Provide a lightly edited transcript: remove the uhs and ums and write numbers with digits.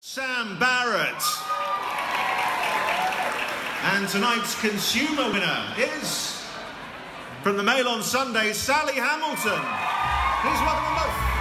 Sam Barrett. And tonight's consumer winner is, from the Mail on Sunday, Sally Hamilton. Please welcome them both.